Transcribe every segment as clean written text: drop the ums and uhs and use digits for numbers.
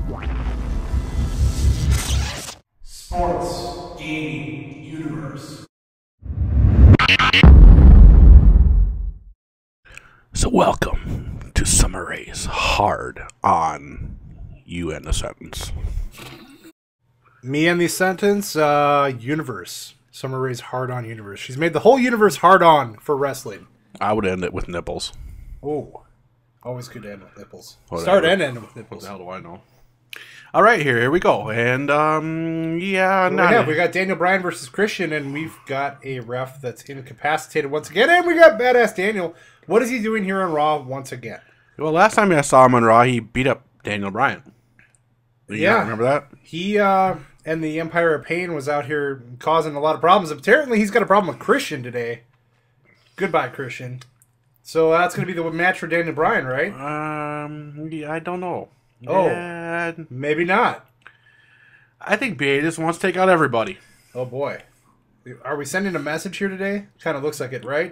Sports Gaming Universe. So welcome to Summer Rae's Hard on You and the Sentence. Me and the Sentence Universe. Summer Rae's Hard On Universe. She's made the whole universe hard on for wrestling. I would end it with nipples. Oh, always good to end with nipples. Whatever. Start and end with What nipples. the hell do I know? All right, here we go. And, We got Daniel Bryan versus Christian, and we've got a ref that's incapacitated once again. And we got Badass Daniel. What is he doing here on Raw once again? Well, last time I saw him on Raw, he beat up Daniel Bryan. Yeah. Remember that? He and the Empire of Pain was out here causing a lot of problems. Apparently, he's got a problem with Christian today. Goodbye, Christian. So that's going to be the match for Daniel Bryan, right? Yeah, I don't know. Oh. Yeah, Maybe not. I think BA just wants to take out everybody. Oh, boy. Are we sending a message here today? Kind of looks like it, right?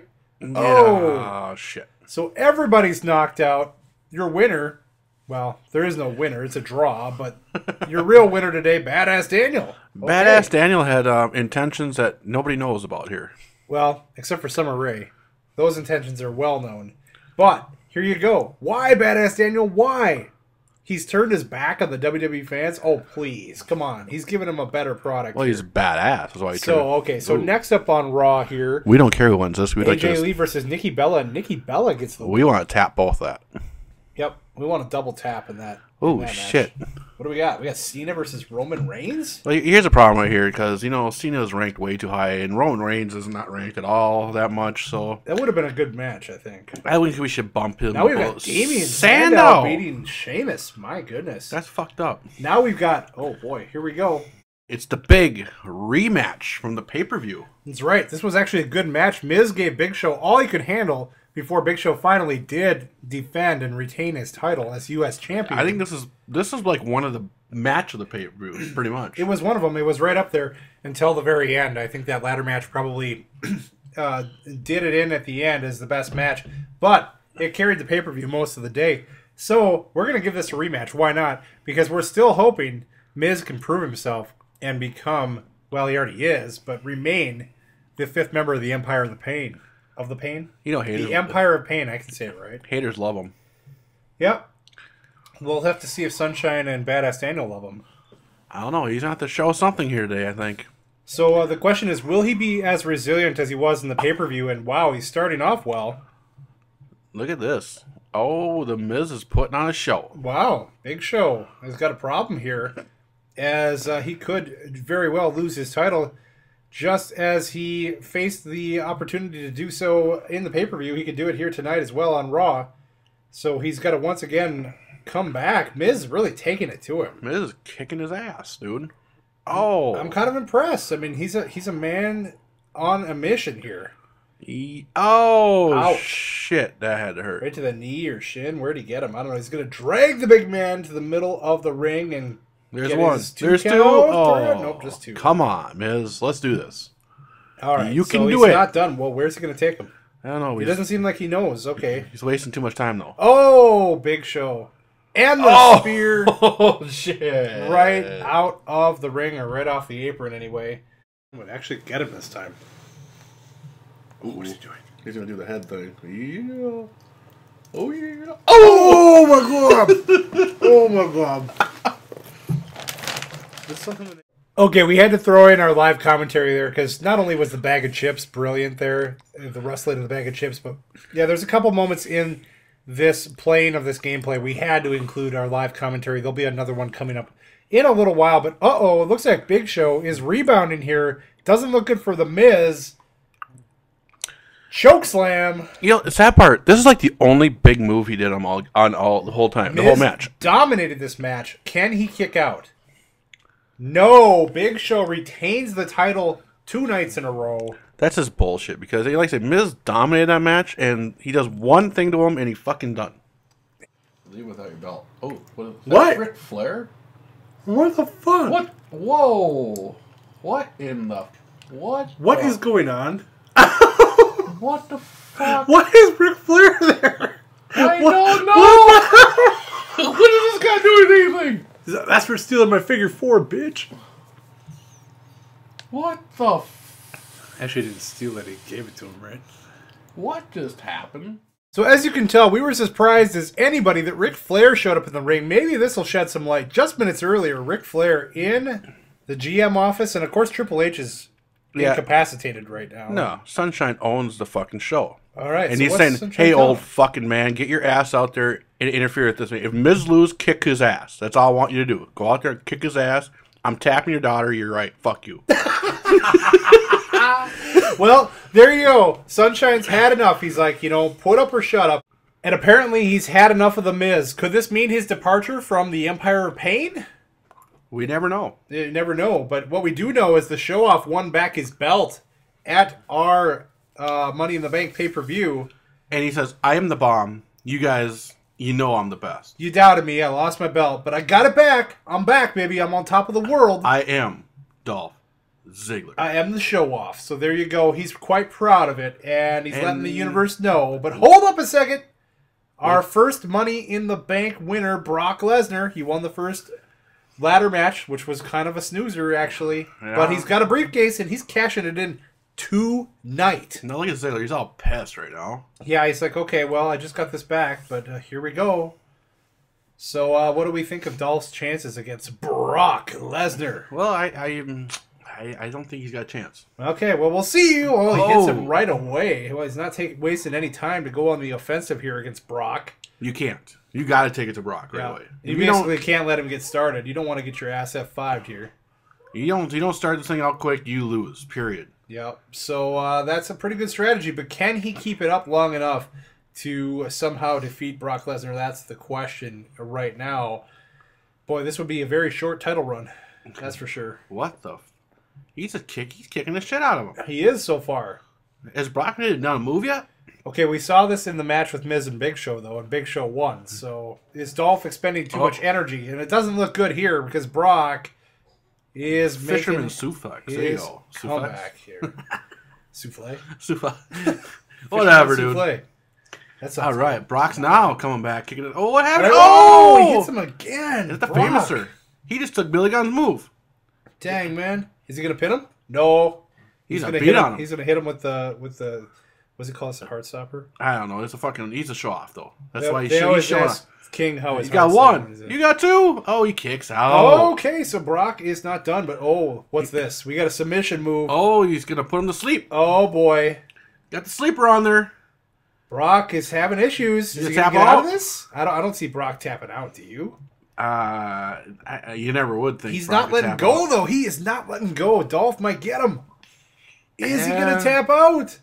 Oh, shit. So everybody's knocked out. Your winner, well, there is no winner. It's a draw, but your real winner today, Badass Daniel. Okay. Badass Daniel had intentions that nobody knows about here. Well, except for Summer Rae. Those intentions are well known. But here you go. Why, Badass Daniel? Why? He's turned his back on the WWE fans? Oh, please. Come on. He's giving them a better product. Well, he's badass. That's why he So, okay. So next up on Raw here, we don't care who wins this. We'd like AJ to. Lee versus Nikki Bella. And Nikki Bella gets the win. We want to tap both that. Yep. We want to double tap in that. Oh, match. shit. What do we got? We got Cena versus Roman Reigns? Well, here's a problem right here because, Cena is ranked way too high and Roman Reigns is not ranked at all that much. So That would have been a good match, I think. I think we should bump him. Now we've got Damien Sandow beating Sheamus. My goodness. That's fucked up. Now we've got, oh boy, here we go. It's the big rematch from the pay-per-view. That's right. This was actually a good match. Miz gave Big Show all he could handle before Big Show finally did defend and retain his title as U.S. champion. I think this is like one of the match of the pay-per-view, pretty much. It was one of them. It was right up there until the very end. I think that ladder match probably did it in at the end as the best match, but it carried the pay-per-view most of the day. So we're going to give this a rematch. Why not? Because we're still hoping Miz can prove himself and become, well, he already is, but remain the fifth member of the Empire of the Pain. Of the Pain? Haters, The Empire of Pain, I can say it right. haters love him. Yep. We'll have to see if Sunshine and Badass Daniel love him. I don't know. He's going to have to show something here today, I think. So the question is, will he be as resilient as he was in the pay-per-view? And wow, he's starting off well. Look at this. Oh, the Miz is putting on a show. Wow, Big Show has got a problem here, as he could very well lose his title. Just as he faced the opportunity to do so in the pay-per-view, he could do it here tonight as well on Raw. So he's got to once again come back. Miz is really taking it to him. Miz is kicking his ass, dude. Oh. I'm kind of impressed. I mean, he's a man on a mission here. Ouch. Ouch. Shit, that had to hurt. Right to the knee or shin. Where'd he get him? I don't know. He's going to drag the big man to the middle of the ring and There's get one. his There's two. count. Oh, Nope, just two. Come on, Miz. Let's do this. All right. You can so do he's it. not done. Well, where's he going to take him? I don't know. He doesn't seem like he knows. Okay. He's wasting too much time, though. Oh, Big Show. And the spear Oh, shit. right out of the ring, or right off the apron anyway. I'm going to actually get him this time. Ooh, What's he doing? He's going to do the head thing. Yeah. Oh, yeah. Oh, my God. Oh, my God. There's something. Okay, we had to throw in our live commentary there because not only was the bag of chips brilliant there, the rustling of the bag of chips, but yeah, there's a couple moments in this playing of this gameplay we had to include our live commentary. There'll be another one coming up in a little while, but uh-oh, it looks like Big Show is rebounding here. Doesn't look good for the Miz. Chokeslam. The sad part, this is like the only big move he did on all the whole time, the whole Miz match. dominated this match. Can he kick out? No, Big Show retains the title 2 nights in a row. That's just bullshit because, like I said, Miz dominated that match, and he does one thing to him, and he fucking done. Leave without your belt. Oh, what? Is What? that Ric Flair? What the fuck? What? Whoa! What in the? What? What the, is going on? What the fuck? What is Ric Flair there? I don't know. What is this guy doing anything? That's for stealing my figure 4, bitch. What the Actually, didn't steal it. He gave it to him, right? What just happened? So as you can tell, we were as surprised as anybody that Ric Flair showed up in the ring. Maybe this will shed some light. Just minutes earlier, Ric Flair in the GM office, and of course Triple H is incapacitated right now. No, Sunshine owns the fucking show. All right, and so he's what's saying, Sunshine "Hey, tell old him? fucking man, get your ass out there and interfere with this. If Miz lose, kick his ass. That's all I want you to do. Go out there and kick his ass. I'm tapping your daughter. You're right. Fuck you." Well, there you go. Sunshine's had enough. He's like, put up or shut up. And apparently he's had enough of The Miz. Could this mean his departure from the Empire of Pain? We never know. You never know. But what we do know is the Show-Off won back his belt at our Money in the Bank pay-per-view. And he says, "I am the bomb. You guys, you know I'm the best. You doubted me. I lost my belt. But I got it back. I'm back, baby. I'm on top of the world. I am Dolph Ziggler." I am the Show-Off. So there you go. He's quite proud of it. And he's letting the universe know. But hold up a second. Our first Money in the Bank winner, Brock Lesnar. He won the first ladder match, which was kind of a snoozer, actually. Yeah. But he's got a briefcase, and he's cashing it in tonight. Now look at Ziggler. He's all pissed right now. Yeah, he's like, okay, well, I just got this back, but here we go. So what do we think of Dolph's chances against Brock Lesnar? Well, I don't think he's got a chance. Okay, well, we'll see you. Oh, he hits him right away. Well, he's not wasting any time to go on the offensive here against Brock. You can't. You got to take it to Brock right away. You basically can't let him get started. You don't want to get your ass F5'd here. You don't start this thing out quick, you lose. Period. Yep. So that's a pretty good strategy, but can he keep it up long enough to somehow defeat Brock Lesnar? That's the question right now. Boy, this would be a very short title run. That's for sure. What the? He's kicking the shit out of him. He is so far. Has Brock done a move yet? Okay, we saw this in the match with Miz and Big Show, though, and Big Show won. So is Dolph expending too much energy? And it doesn't look good here because Brock is Fisherman making suplex. There you his go. comeback here. Souffle? Whatever, dude. Souffle. That sounds All right, good. Brock's now coming back, kicking it. Oh, what happened? Oh, he hits him again. It's the Brock. famouser. He just took Billy Gunn's move. Dang, man. Is he going to pin him? No. He's going gonna to beat on him. He's going to hit him with the what's it called? It's a heart stopper? I don't know. He's a show off though. That's They- why they he's always showing ask off. King how his He's got heart stopper one. is. You got two. Oh, he kicks out. Okay, so Brock is not done, but what's this? We got a submission move. Oh, he's gonna put him to sleep. Oh boy. Got the sleeper on there. Brock is having issues. Is he gonna gonna tap get out of out? this? I don't see Brock tapping out, do you? You never would think He's Brock not would letting tap go out. though. He is not letting go. Dolph might get him. Is he Yeah. gonna tap out?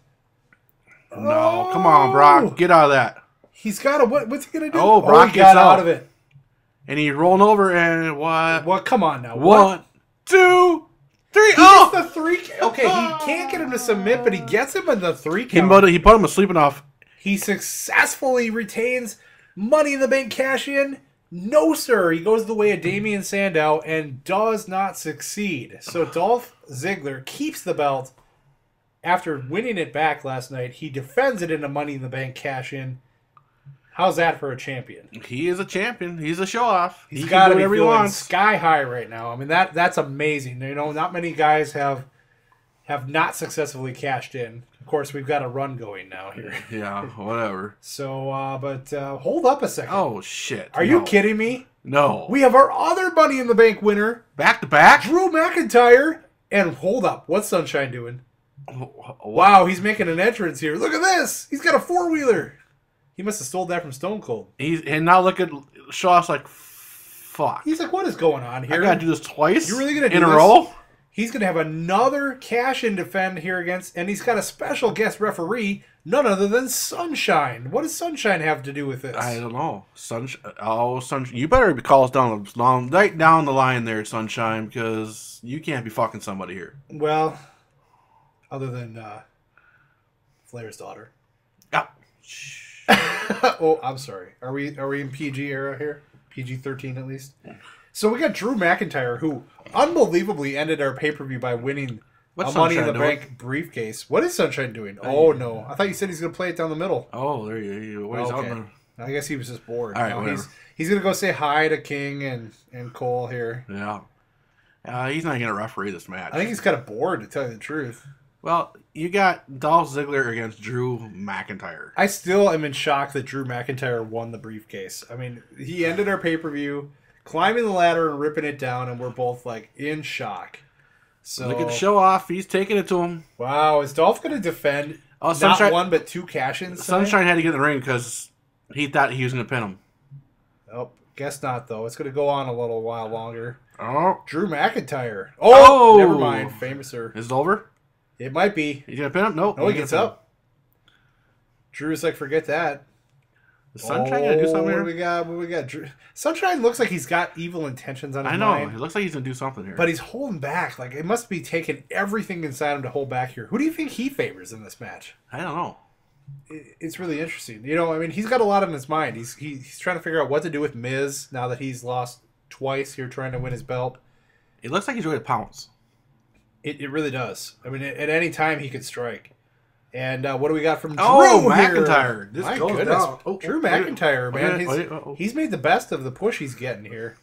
No, come on, Brock, get out of that. He's got to. What's he gonna do? Oh, Brock he got gets out out. of it. And he's rolling over and what? Well, come on now. One, 2, 3. He Oh, gets the 3. Okay, he can't get him to submit, but he gets him in the 3 he count. put him asleep enough. He successfully retains Money in the Bank cash in. No, sir. He goes the way of Damian Sandow and does not succeed. So Dolph Ziggler keeps the belt after winning it back last night. He defends it in a Money in the Bank cash in. How's that for a champion? He is a champion. He's a show off. He's He got can to do be whatever he feeling wants. sky high right now. I mean that's amazing. You know, not many guys have not successfully cashed in. Of course, we've got a run going now here. Yeah, whatever. So, but hold up a second. Oh shit! Are you kidding me? No. We have our other Money in the Bank winner, back to back. Drew McIntyre. And hold up, what's Sunshine doing? Wow, he's making an entrance here. Look at this. He's got a 4-wheeler. He must have stole that from Stone Cold. And now look at Shaw's like, fuck. He's like, what is going on here? I gotta do this twice. You really gonna do in this? a row? He's going to have another cash-in defend here against, and he's got a special guest referee, none other than Sunshine. What does Sunshine have to do with this? I don't know. Sunshine. You better call us down right down the line there, Sunshine, because you can't be fucking somebody here. Well, other than Flair's daughter. Ah. Oh, I'm sorry. Are we in PG era here? PG-13 at least. So we got Drew McIntyre, who unbelievably ended our pay-per-view by winning What's a Money in the Sunshine Bank briefcase. What is Sunshine doing? Oh no! I thought you said he's going to play it down the middle. Oh, there you go. He's out Okay. there. I guess he was just bored. All right, No, whatever. he's gonna go say hi to King and Cole here. Yeah. He's not going to referee this match. I think he's kind of bored, to tell you the truth. Well, you got Dolph Ziggler against Drew McIntyre. I still am in shock that Drew McIntyre won the briefcase. I mean, he ended our pay-per-view climbing the ladder and ripping it down, and we're both like in shock. So Look at show off. He's taking it to him. wow, is Dolph going to defend not Sunshine- one but 2 cash-ins? Sunshine had to get in the ring because he thought he was going to pin him. Oh, guess not though. It's going to go on a little while longer. Oh. Drew McIntyre. Oh, never mind. Famouser. Is it over? It might be. He's going to pin him? Nope. No, he gets up. Drew's like, forget that. Is Sunshine going to do something What here? do we got? What do we got? Drew. Sunshine looks like he's got evil intentions on his I know. mind. It looks like he's going to do something here. But he's holding back. Like, it must be taking everything inside him to hold back here. Who do you think he favors in this match? I don't know. It's really interesting. You know, I mean, he's got a lot on his mind. He's trying to figure out what to do with Miz now that he's lost twice here trying to win his belt. It looks like he's ready to pounce. It really does. I mean, at any time he could strike. And what do we got from Drew Oh, here? McIntyre. This My goes goodness. down. Oh, Drew wait, McIntyre, man. wait, uh-oh. He's made the best of the push he's getting here.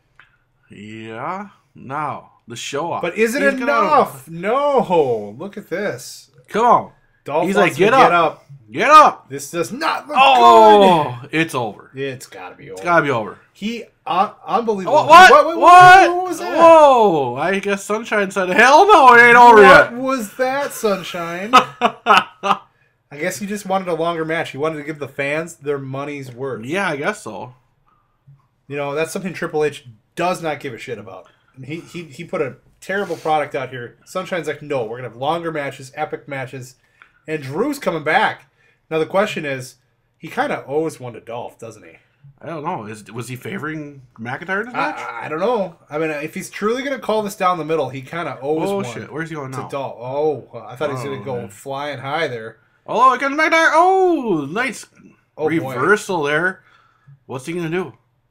Yeah. Now, the show off. But is it He's enough? No. Look at this. Come on. Dolph He's wants like, to get up. Get up. This does not look Oh, it's over. good. It's got to be over. It's got to be over. He, unbelievable. Oh, what? What was that? Whoa. I guess Sunshine said, hell no, it ain't over What yet. was that, Sunshine? I guess he just wanted a longer match. He wanted to give the fans their money's worth. Yeah, I guess so. You know, that's something Triple H does not give a shit about. And he put a terrible product out here. Sunshine's like, no, we're going to have longer matches, epic matches. And Drew's coming back. Now the question is, he kind of owes one to Dolph, doesn't he? I don't know. Was he favoring McIntyre in this match? I don't know. I mean, if he's truly going to call this down the middle, he kind of owes Oh, one shit. Where's he going to now? Dolph. Oh, I thought he was going to go man. flying high there. Oh, it comes McIntyre. Oh, nice Oh, boy. reversal there. What's he going to do?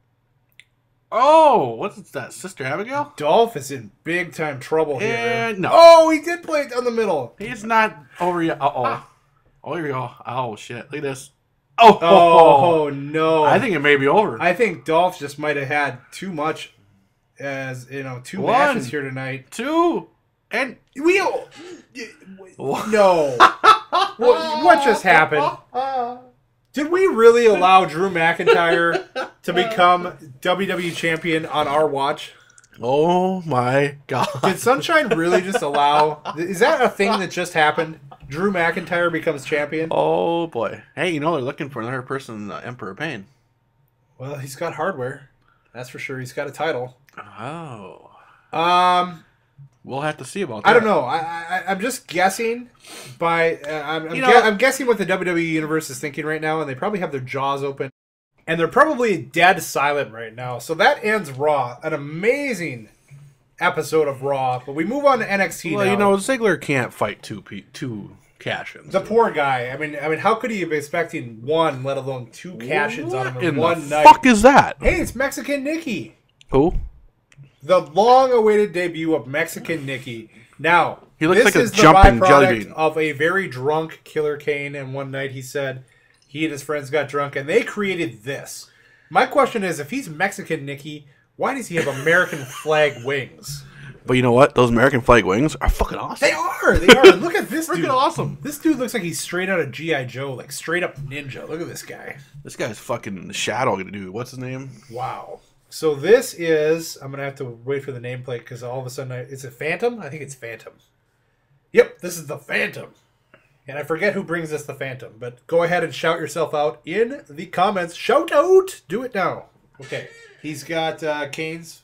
Oh, what's that? Sister Abigail? Dolph is in big time trouble here. And no. Oh, he did play it down the middle. He's not over yet. Uh-oh. Oh, here we go. Oh, shit. Look at this. Oh, Oh, no. I think it may be over. I think Dolph just might have had too much as, you know, 2 One. matches here tonight. 2. And... No. What just happened? Did we really allow Drew McIntyre to become WWE champion on our watch? Oh, my God. Did Sunshine really just allow... Is that a thing that just happened? Drew McIntyre becomes champion? Oh, boy. Hey, you know they're looking for another person, Emperor Pain. Well, he's got hardware. That's for sure. He's got a title. Oh. We'll have to see about that. I don't know. I'm just guessing by... I'm guessing what the WWE Universe is thinking right now, and they probably have their jaws open. And they're probably dead silent right now. So that ends Raw. An amazing episode of Raw. But we move on to NXT Well, now. you know, Ziggler can't fight two cash-ins. The poor guy. I mean, how could he have been expecting one, let alone 2 cash-ins on him in in one the night? fuck is that? Hey, it's Mexican Nikki. Who? The long-awaited debut of Mexican Nikki. Now, He looks this like a is the jumping jelly byproduct bean. of a very drunk Killer Kane, and one night he said he and his friends got drunk, and they created this. My question is, if he's Mexican Nikki, why does he have American flag wings? But you know what? Those American flag wings are fucking awesome. They are! They are! Look at this Freaking dude. awesome. This dude looks like he's straight out of G.I. Joe, like straight up ninja. Look at this guy. This guy's fucking Shadow gonna do. What's his name? Wow. So this is... I'm going to have to wait for the nameplate because all of a sudden... Is it Phantom? I think it's Phantom. Yep, this is the Phantom. And I forget who brings us the Phantom. But go ahead and shout yourself out in the comments. Shout out! Do it now. Okay. He's got Kane's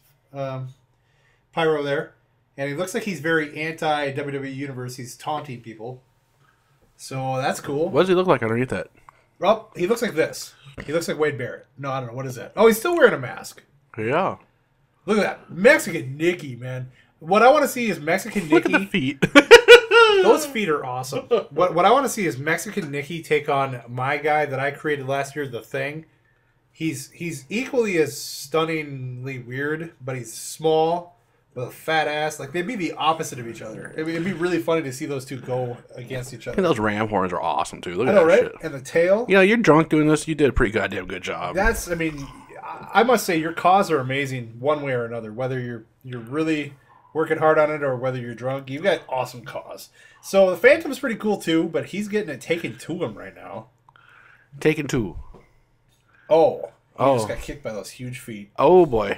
pyro there. And he looks like he's very anti-WWE Universe. He's taunting people. So that's cool. What does he look like underneath that? Well, he looks like this. He looks like Wade Barrett. No, I don't know. What is that? Oh, he's still wearing a mask. Yeah. Look at that. Mexican Nikki, man. What I want to see is Mexican Look at Nikki. the feet. Those feet are awesome. What I want to see is Mexican Nikki take on my guy that I created last year, The Thing. He's equally as stunningly weird, but he's small, with a fat ass. Like, they'd be the opposite of each other. It'd be really funny to see those two go against each I think other. those ram horns are awesome too. Look I at know, that right? shit. And the tail. You know, you're drunk doing this. You did a pretty goddamn good job. I mean, I must say your caws are amazing one way or another. Whether you're really working hard on it or whether you're drunk, you've got awesome caws. So the Phantom's pretty cool too, but he's getting it taken to him right now. Taken 2. Oh, he Oh. just got kicked by those huge feet. Oh boy.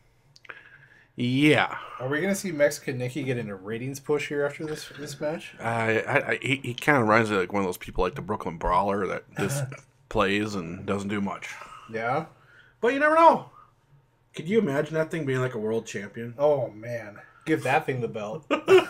Yeah. Are we gonna see Mexican Nicky getting a ratings push here after this match? He kind of reminds me like one of those people like the Brooklyn Brawler that just plays and doesn't do much. Yeah. But you never know. Could you imagine that thing being like a world champion? Oh man, give that thing the belt.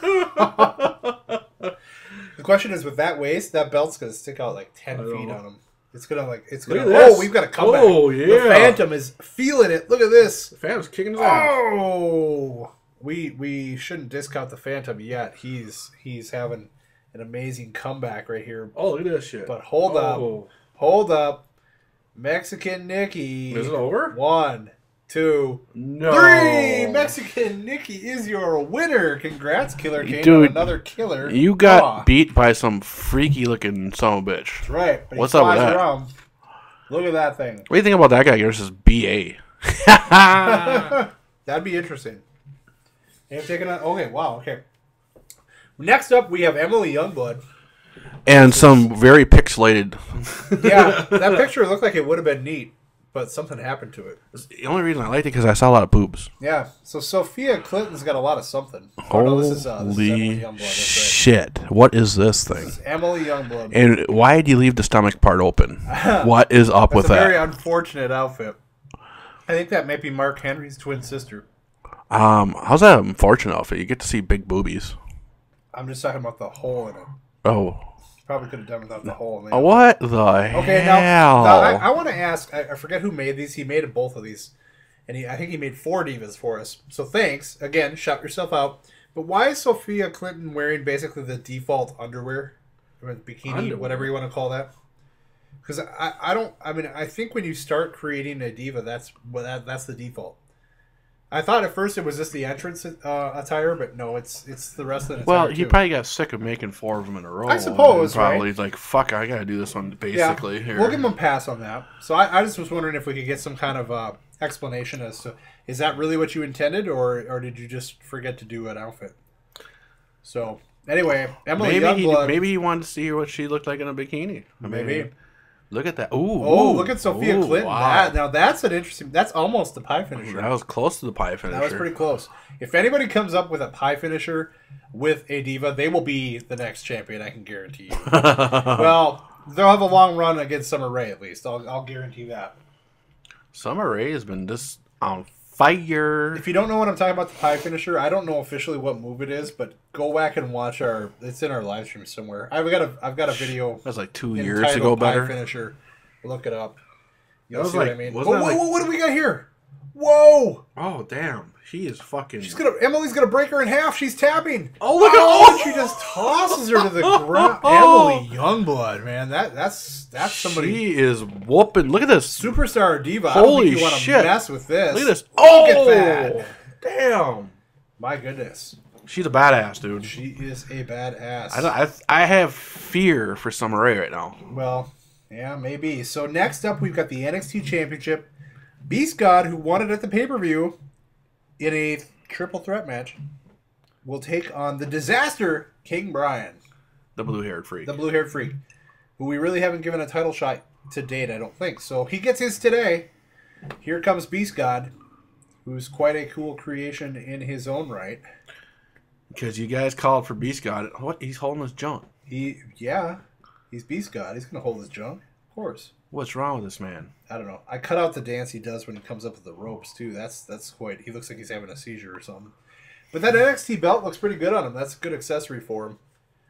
The question is, with that waist, that belt's gonna stick out like 10 feet on him. It's gonna Look at Oh, this. we've got a comeback. Oh, yeah. The Phantom is feeling it. Look at this. The Phantom's kicking his ass. Oh, we shouldn't discount the Phantom yet. He's having an amazing comeback right here. Oh, look at this shit. But hold up, Mexican Nicky. Is it over? 1, 2, No. 3. Mexican Nicky is your winner. Congrats, Killer Kane. Dude, Another killer. You got Aw. beat by some freaky looking son of a bitch. That's right. But What's he up with flies that? around. Look at that thing. What do you think about that guy versus BA? That'd be interesting. And taking on. Okay, wow. Okay. Next up, we have Emily Youngblood. And some very pixelated. Yeah, that picture looked like it would have been neat, but something happened to it. The only reason I liked it because I saw a lot of boobs. Yeah. So Sophia Clinton's got a lot of something. Oh, no, this is Emily Holy Youngblood. That's shit. What is this thing? right. This is Emily Youngblood. And why did you leave the stomach part open? What is up That's with a very that? unfortunate outfit. I think that might be Mark Henry's twin sister. How's that unfortunate outfit? You get to see big boobies. I'm just talking about the hole in it. Oh. Probably could have done without the hole in it. What the Okay, hell? now I want to ask. I forget who made these. He made both of these, and I think he made 4 divas for us. So thanks again. Shout yourself out. But why is Sophia Clinton wearing basically the default underwear, or bikini, Underwear? whatever you want to call that? Because I don't. I mean, I think when you start creating a diva, that's the default. I thought at first it was just the entrance attire, but no, it's the rest of the attire. Well, he too. probably got sick of making 4 of them in a row. I suppose, and probably like, fuck, I gotta do this one basically. Here. We'll give him a pass on that. So I just was wondering if we could get some kind of explanation as to, is that really what you intended, or did you just forget to do an outfit? So anyway, Emily Youngblood. Maybe he wanted to see what she looked like in a bikini. I mean, Maybe. Look at that. Ooh. Oh, ooh, look at Sophia ooh, Clinton. Wow. Now that's an interesting. That's almost the pie finisher. That was close to the pie finisher. That was pretty close. If anybody comes up with a pie finisher with a diva, they will be the next champion. I can guarantee you. Well, they'll have a long run against Summer Rae at least. I'll guarantee that. Summer Rae has been just on fire. If you don't know what I'm talking about, the pie finisher, I don't know officially what move it is, but go back and watch our. It's in our live stream somewhere. I've got a video. That was like 2 years entitled ago. Pie Better. finisher. Look it up. You'll That was see like- what I mean. wasn't Whoa, that whoa, like- whoa, what do we got here? Whoa! Oh damn, she is fucking. Emily's gonna break her in half. She's tapping. Oh, look at- oh! She just tosses her to the ground. Emily Youngblood, man, that's somebody. She is whooping. Look at this. Superstar diva. I Holy don't think you want to shit. mess with this. Look at this. Oh, look at that. Damn. My goodness. She's a badass, dude. She is a badass. I have fear for Summer Rae right now. Well, yeah, maybe. So next up, we've got the NXT Championship. Beast God, who won it at the pay-per-view in a triple threat match, will take on the Disaster King Brian, The blue-haired freak. the blue-haired freak, who we really haven't given a title shot to date, I don't think. So he gets his today. Here comes Beast God, who's quite a cool creation in his own right. Because you guys called for Beast God. What? He's holding his junk. He's Beast God. He's going to hold his junk, of course. What's wrong with this man? I don't know. I cut out the dance he does when he comes up with the ropes too. That's quite. He looks like he's having a seizure or something. But that NXT belt looks pretty good on him. That's a good accessory for him.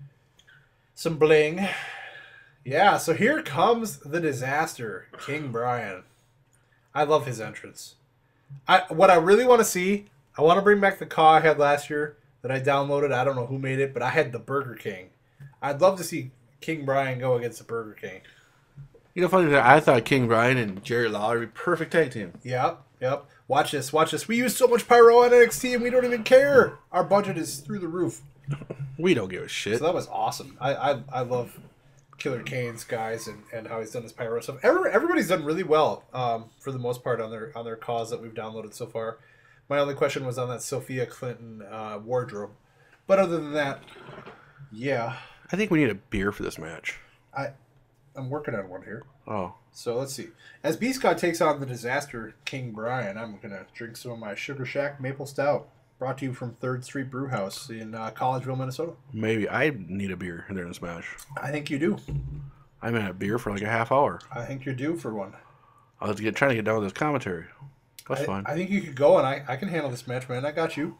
Some bling. Yeah. So here comes the Disaster, King Brian. I love his entrance. What I really want to see. I want to bring back the car I had last year that I downloaded. I don't know who made it, but I had the Burger King. I'd love to see King Brian go against the Burger King. You know, funny thing, I thought King Brian and Jerry Lawler would be perfect tag team. Yep. Watch this, watch this. We use so much pyro on NXT and we don't even care. Our budget is through the roof. We don't give a shit. So that was awesome. I love Killer Kane's guys and how he's done his pyro stuff. Everybody's done really well for the most part on their cause that we've downloaded so far. My only question was on that Sophia Clinton wardrobe. But other than that, yeah. I think we need a beer for this match. I'm working on one here. Oh. So let's see. As Beast God takes on the Disaster King Brian, I'm going to drink some of my Sugar Shack Maple Stout, brought to you from 3rd Street Brew House in Collegeville, Minnesota. Maybe I need a beer during this match. I think you do. I'm in a beer for like a half hour. I think you're due for one. I was trying to get done with this commentary. That's fine. I think you could go, and I can handle this match, man. I got you.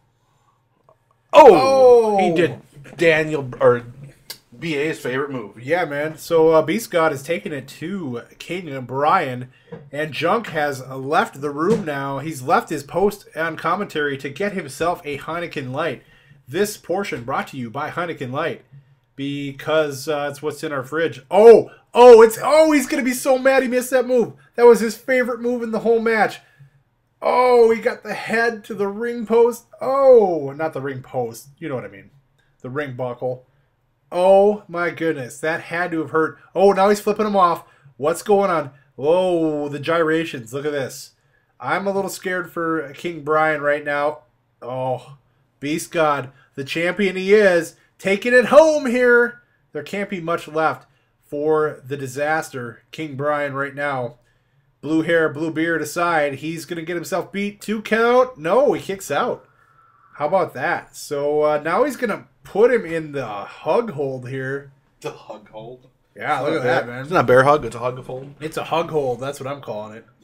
Oh! He did Daniel, or BA's favorite move. Yeah, man. So Beast God is taking it to King Brian, and Junk has left the room now. He's left his post on commentary to get himself a Heineken Light. This portion brought to you by Heineken Light because it's what's in our fridge. He's gonna be so mad he missed that move. That was his favorite move in the whole match. Oh, he got the head to the ring post. Oh, not the ring post. You know what I mean. The ring buckle. Oh, my goodness. That had to have hurt. Oh, now he's flipping him off. What's going on? Oh, the gyrations. Look at this. I'm a little scared for King Brian right now. Oh, Beast God, the champion he is, taking it home here. There can't be much left for the Disaster King Brian right now. Blue hair, blue beard aside, he's going to get himself beat. 2 count. No, he kicks out. How about that? So now he's going to put him in the hug hold here. The hug hold? Yeah, look at that, man. It's not a bear hug, it's a hug hold. It's a hug hold. That's what I'm calling it.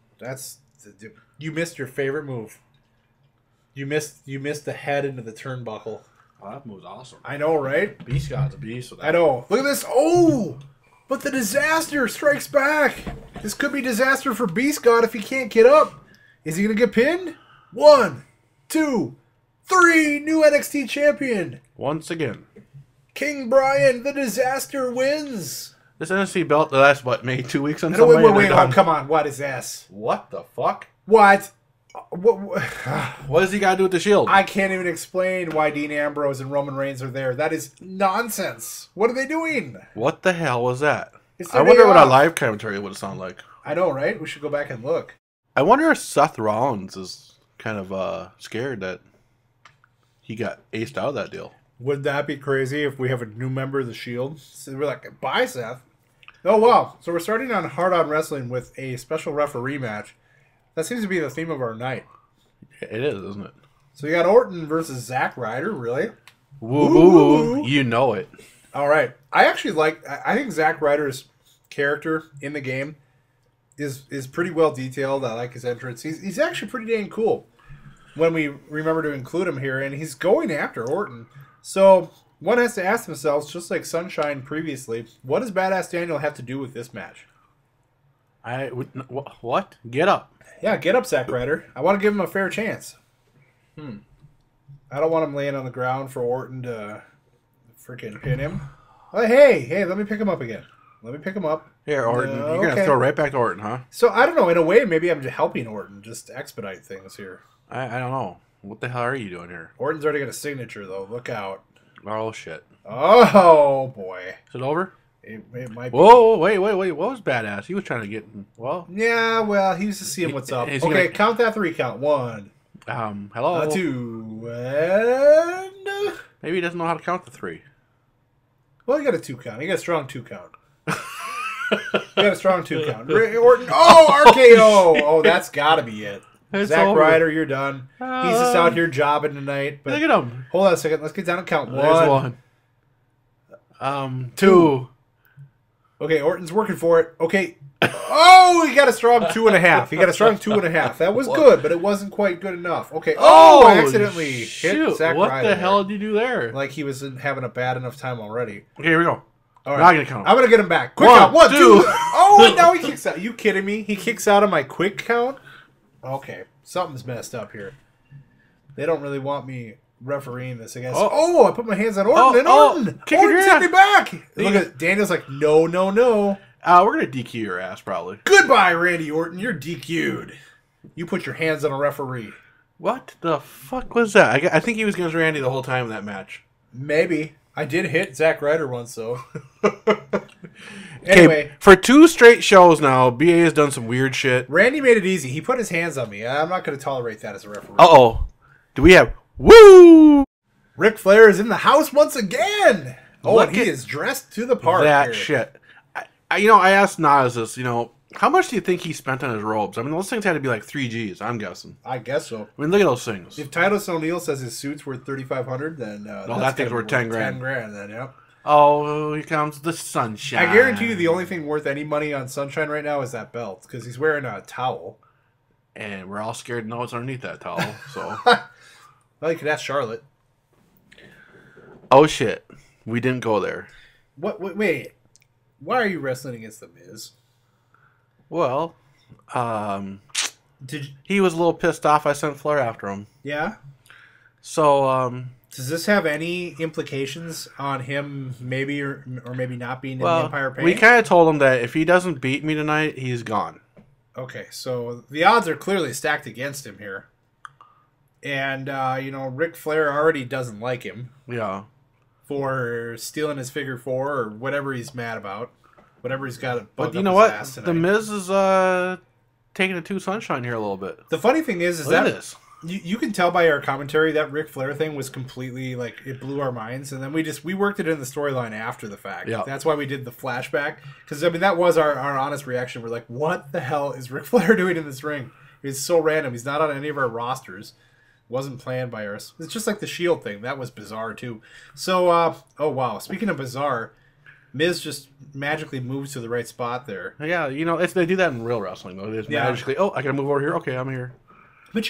You missed your favorite move. You missed the head into the turnbuckle. Oh, that move's awesome. I know, right? Beast God's a beast with that. I know. Look at this. Oh! But the Disaster strikes back. This could be disaster for Beast God if he can't get up. Is he going to get pinned? 1, 2, 3. New NXT champion. Once again. King Brian, the Disaster wins. This NXT belt lasts, maybe 2 weeks on Wait, somebody? oh, come on. What is this? What the fuck? What? What does he got to do with the Shield? I can't even explain why Dean Ambrose and Roman Reigns are there. That is nonsense. What are they doing? What the hell was that? It's I their wonder day what off. a live commentary would sound like. I know, right? We should go back and look. I wonder if Seth Rollins is kind of scared that he got aced out of that deal. Would that be crazy if we have a new member of the Shield? So we're like, bye, Seth. Oh, wow. So we're starting on Hard On Wrestling with a special referee match. That seems to be the theme of our night. It is, isn't it? So you got Orton versus Zack Ryder, really? Woo! You know it. All right. I think Zack Ryder's character in the game is pretty well detailed. I like his entrance. He's actually pretty dang cool when we remember to include him here, and he's going after Orton. So one has to ask themselves, just like Sunshine previously, what does Badass Daniel have to do with this match? What? Get up. Yeah, get up, Zack Ryder. I want to give him a fair chance. I don't want him laying on the ground for Orton to freaking pin him. Oh, hey, let me pick him up again. Let me pick him up. Here, Orton. You're going to throw right back to Orton, huh? So, I don't know. In a way, maybe I'm just helping Orton just expedite things here. I don't know. What the hell are you doing here? Orton's already got a signature, though. Look out. Oh, shit. Oh, boy. Is it over? It might be. Whoa, wait. What was Badass? He was trying to get... Well... Yeah, well, he was just seeing what's up. Is he Okay, gonna- count that 3 count. 1, Hello? 2, and... Maybe he doesn't know how to count to 3. Well, he got a 2 count. He got a strong 2 count. He got a strong 2 count. Orton. Oh, RKO. Oh, that's got to be it. It's Zack over. Ryder, you're done. He's just out here jobbing tonight. But Look at him. hold on a second. Let's get down and count. There's 1. 2. Okay, Orton's working for it. Okay. Oh, he got a strong 2.5. He got a strong 2.5. That was good, but it wasn't quite good enough. Okay. Oh, I accidentally hit shoot. Zack What Ryder the hell there. did you do there? Like he was having a bad enough time already. Okay, here we go. All right. Now I'm going to count. I'm going to get him back. Quick 1, count. 1, 2. 2. Oh, and now he kicks out. Are you kidding me? He kicks out of my quick count? Okay. Something's messed up here. They don't really want me refereeing this, I guess. Oh, I put my hands on Orton, and Orton! Kick your Orton sent ass. me back! Look at Daniel's like, no. We're going to DQ your ass, probably. Goodbye, Randy Orton. You're DQ'd. You put your hands on a referee. What the fuck was that? I think he was against Randy the whole time in that match. Maybe. I did hit Zack Ryder once, though. Anyway, Anyway, for 2 straight shows now, BA has done some weird shit. Randy made it easy. He put his hands on me. I'm not going to tolerate that as a referee. Uh-oh. Do we have... Woo! Ric Flair is in the house once again. Oh, Look and he at is dressed to the part. That here. shit. I asked Nas this, how much do you think he spent on his robes? I mean, those things had to be like 3 Gs, I'm guessing. I guess so. I mean, look at those things. If Titus O'Neil says his suit's worth $3,500, then that thing's worth 10 grand. 10 grand, then, yep. Oh, here comes the sunshine. I guarantee you the only thing worth any money on Sunshine right now is that belt, because he's wearing a towel. And we're all scared to know what's underneath that towel, so... Well, you could ask Charlotte. Oh, shit. We didn't go there. Wait. Why are you wrestling against The Miz? Well, Did you, he was a little pissed off I sent Flair after him. yeah? So, Does this have any implications on him maybe or maybe not being in the Empire Pain? we kind of told him that if he doesn't beat me tonight, he's gone. Okay, so the odds are clearly stacked against him here. And, Ric Flair already doesn't like him Yeah. for stealing his figure 4 or whatever he's mad about. Whatever he's got it But bugged you up know his what? ass tonight. The Miz is taking it to Sunshine here a little bit. The funny thing is Look at that this. you can tell by our commentary that Ric Flair thing was completely, it blew our minds. And then we worked it in the storyline after the fact. Yeah. That's why we did the flashback. Because, that was our honest reaction. We're like, what the hell is Ric Flair doing in this ring? It's so random. He's not on any of our rosters. Wasn't planned by us. It's just like the Shield thing. That was bizarre, too. So, oh, wow. Speaking of bizarre, Miz just magically moves to the right spot there. Yeah, they do that in real wrestling, though. They just magically, I gotta move over here. Okay, I'm here. But,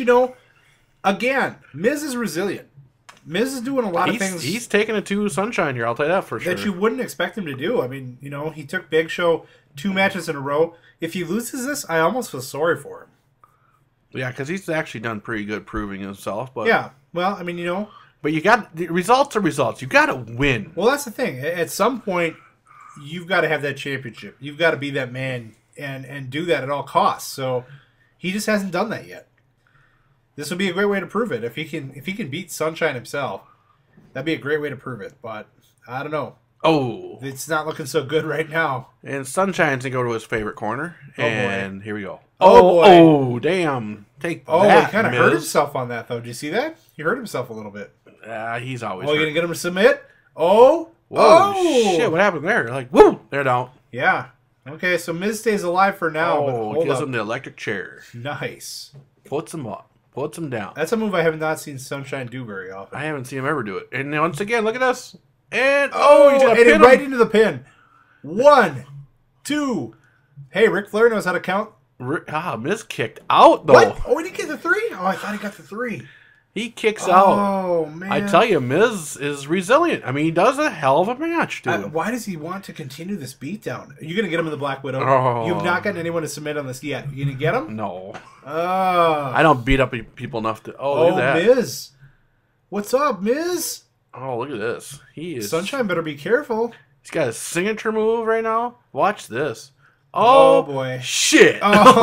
again, Miz is resilient. Miz is doing a lot of things. He's taking it to Sunshine here, I'll tell you that for sure. That you wouldn't expect him to do. I mean, he took Big Show 2 matches in a row. If he loses this, I almost feel sorry for him. Yeah, because he's actually done pretty good proving himself. But Yeah, well, I mean, But the results are results. You got to win. Well, that's the thing. At some point, you've got to have that championship. You've got to be that man and do that at all costs. So he just hasn't done that yet. This would be a great way to prove it. If he can beat Sunshine himself, that'd be a great way to prove it. But I don't know. Oh, It's not looking so good right now. and Sunshine's gonna go to his favorite corner, and here we go. Oh, boy. Oh, damn! Take Oh, that, he kind of Miz. hurt himself on that, though. Did you see that? He hurt himself a little bit. He's always. Oh, you hurt. gonna get him to submit? Oh, Whoa, oh, shit! What happened there? Like, woo! They're down. Yeah. Okay, so Miz stays alive for now. but Oh, hold gives up. him the electric chair. Nice. Puts him up. Puts him down. That's a move I have not seen Sunshine do very often. I haven't seen him ever do it. And once again, look at this. And Oh, he's gonna and pin it right him. into the pin. 1, 2. Hey, Ric Flair knows how to count. Miz kicked out though. What? Oh, he didn't get the 3? Oh, I thought he got the 3. He kicks out. Oh, man. I tell you, Miz is resilient. I mean, he does a hell of a match, dude. Why does he want to continue this beatdown? Are you going to get him in the Black Widow? Oh. You've not gotten anyone to submit on this yet. You going to get him? No, Oh. I don't beat up people enough to. Oh, look at that. Miz. What's up, Miz? Oh, look at this. He is. Sunshine better be careful. He's got a signature move right now. Watch this. Oh, boy. Shit.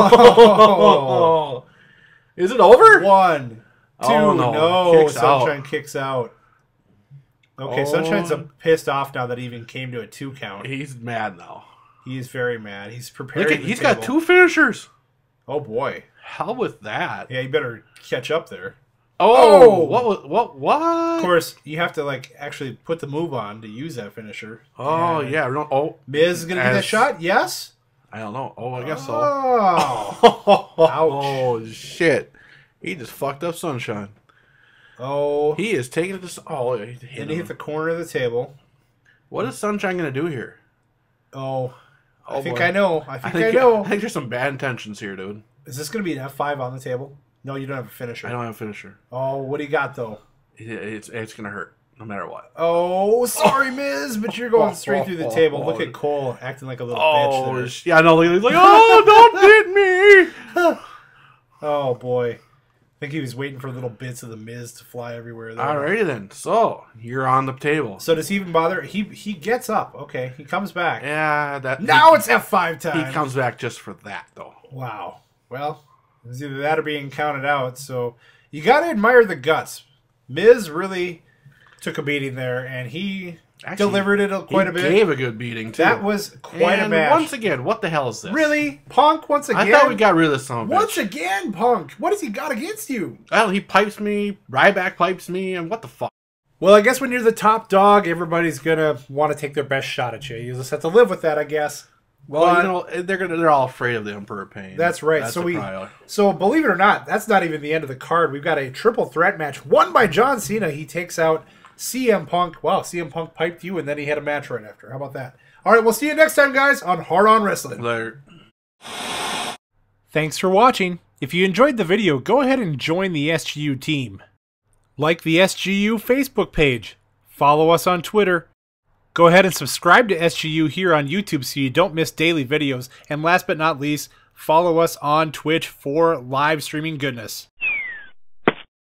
Oh. Is it over? 1, 2. Oh, no. No, Kicks out. Sunshine kicks out. Okay, Oh. Sunshine's pissed off now that he even came to a 2 count. He's mad now. He is very mad. He's preparing. Look at, the he's table. got 2 finishers. Oh boy. Hell with that. Yeah, you better catch up there. Oh, Oh. what? Of course, you have to actually put the move on to use that finisher. Oh, And yeah. Oh, Miz is gonna get that As- shot. Yes. I don't know. Oh, I guess so. Oh. Oh, shit. He just fucked up Sunshine. Oh. He is taking it to... Oh, he hit And he hit him. the corner of the table. What is Sunshine going to do here? Oh. I Oh, think boy. I know. I think I know. I think there's some bad intentions here, dude. Is this gonna be an F5 on the table? No, you don't have a finisher. I don't have a finisher. Oh, what do you got though? It's going to hurt, no matter what. Oh, sorry, Miz, but you're going straight through the table. Look at Cole acting like a little bitch there. Yeah, I know. He's like, oh, don't hit me. Oh, boy. I think he was waiting for little bits of the Miz to fly everywhere there. Alrighty then. So, you're on the table. So does he even bother? He gets up. Okay, he comes back. Yeah, that... Now it's F5 time. He comes back just for that, though. Wow. Well, It was either that or being counted out. So you got to admire the guts. Miz really took a beating there, and he delivered it quite a bit. He gave a good beating, too. That was quite a match. Once again, what the hell is this? Really? Punk, once again? I thought we got rid of this son of a bitch. Once again, Punk. What has he got against you? Well, he pipes me, Ryback pipes me, and what the fuck? Well, I guess when you're the top dog, everybody's going to want to take their best shot at you. You just have to live with that, I guess. Well, you know, they're all afraid of the Emperor Pain. That's right. That's so believe it or not, that's not even the end of the card. We've got a triple threat match won by John Cena. He takes out CM Punk. Wow, CM Punk piped you, and then he had a match right after. How about that? All right, we'll see you next time, guys, on Hard On Wrestling. Later. Thanks for watching. If you enjoyed the video, go ahead and join the SGU team. Like the SGU Facebook page. Follow us on Twitter. Go ahead and subscribe to SGU here on YouTube so you don't miss daily videos. And last but not least, follow us on Twitch for live streaming goodness.